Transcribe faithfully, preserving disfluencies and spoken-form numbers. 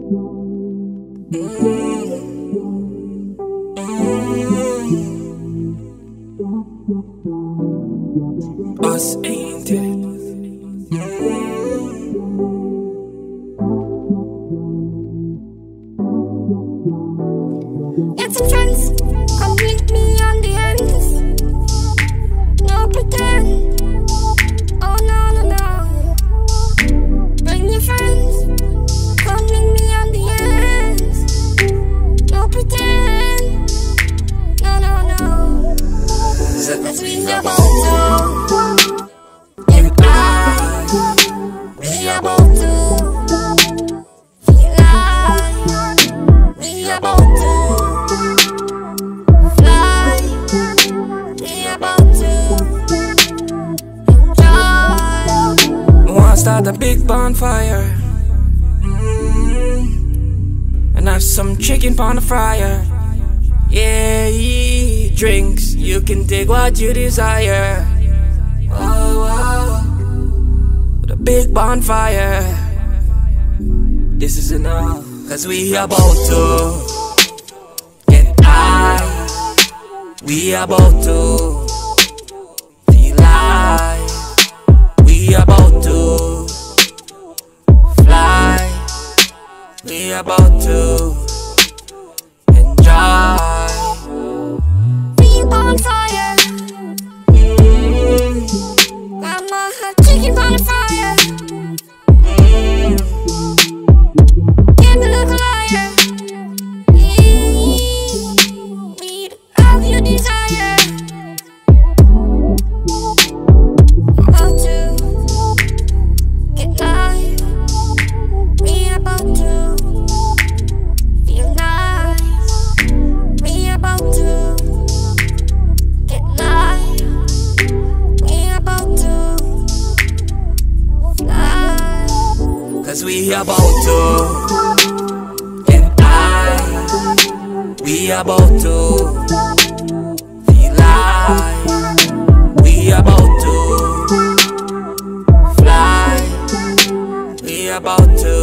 Us ain't it? Get some friends, come link me on the ends. No pretend, oh no no no. Bring your friends, come link me on the ends. No pretend, no no no. Cause we about to get high. We about to feel alive. We about to fly. We about to enjoy. Wanna start a big bonfire, mm-hmm. and have some chicken on the fryer. Yeah, yeah, drinks, you can take what you desire. Oh, oh, with a big bonfire. This is enough, cause we about to get high. We about to feel alive. We about to fly. We about to enjoy. Bonfire, mm. I'ma have chicken on the fire. Mm. Give me a little liar. Mm. Need all your desire. About to get live. We about to feel nice. We about to cause we about to get high. We about to feel alive. We about to fly. We about to